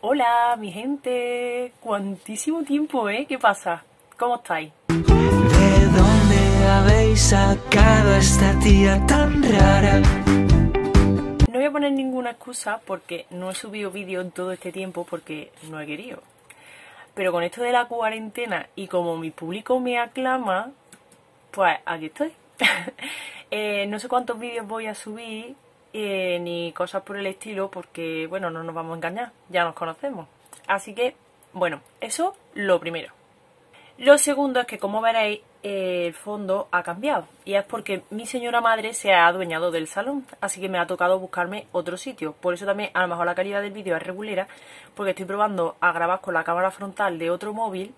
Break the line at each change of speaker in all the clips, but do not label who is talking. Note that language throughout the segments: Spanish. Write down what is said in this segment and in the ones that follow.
Hola, mi gente. Cuantísimo tiempo, ¿eh? ¿Qué pasa? ¿Cómo estáis?
¿De dónde habéis sacado a esta tía tan rara?
No voy a poner ninguna excusa porque no he subido vídeo en todo este tiempo porque no he querido. Pero con esto de la cuarentena y como mi público me aclama, pues aquí estoy. No sé cuántos vídeos voy a subir ni cosas por el estilo porque, bueno, no nos vamos a engañar, ya nos conocemos. Así que, bueno, eso lo primero. Lo segundo es que, como veréis, el fondo ha cambiado. Y es porque mi señora madre se ha adueñado del salón. Así que me ha tocado buscarme otro sitio. Por eso también a lo mejor la calidad del vídeo es regulera. Porque estoy probando a grabar con la cámara frontal de otro móvil.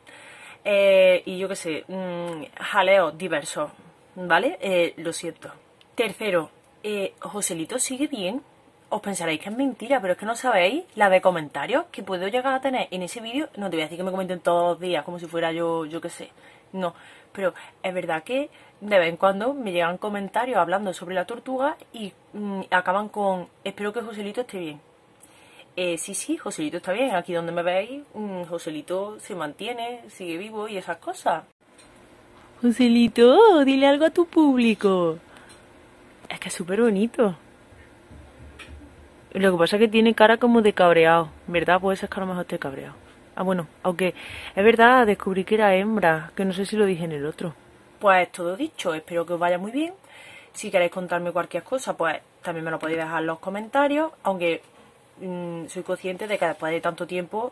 Y yo qué sé, jaleos diversos. ¿Vale? Lo siento. Tercero, Joselito sigue bien. Os pensaréis que es mentira, pero es que no sabéis la de comentarios que puedo llegar a tener en ese vídeo. No te voy a decir que me comenten todos los días, como si fuera yo qué sé. No, pero es verdad que de vez en cuando me llegan comentarios hablando sobre la tortuga y acaban con: espero que Joselito esté bien. Sí, Joselito está bien. Aquí donde me veis, Joselito se mantiene, sigue vivo y esas cosas. Joselito, dile algo a tu público. Es que es súper bonito. Lo que pasa es que tiene cara como de cabreado, ¿verdad? Puede ser que a lo mejor esté cabreado. Ah, bueno, aunque es verdad, descubrí que era hembra, que no sé si lo dije en el otro. Pues todo dicho, espero que os vaya muy bien. Si queréis contarme cualquier cosa, pues también me lo podéis dejar en los comentarios, aunque soy consciente de que después de tanto tiempo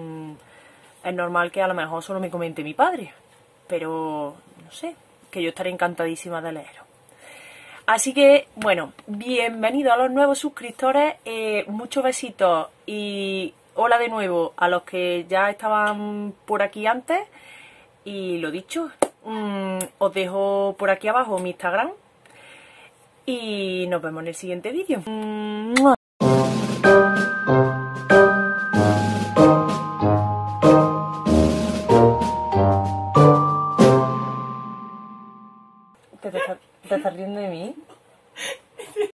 es normal que a lo mejor solo me comente mi padre. Pero, no sé, que yo estaré encantadísima de leeros. Así que, bueno, bienvenidos a los nuevos suscriptores, muchos besitos y hola de nuevo a los que ya estaban por aquí antes. Y lo dicho, os dejo por aquí abajo mi Instagram y nos vemos en el siguiente vídeo. ¿Te estás riendo de mí?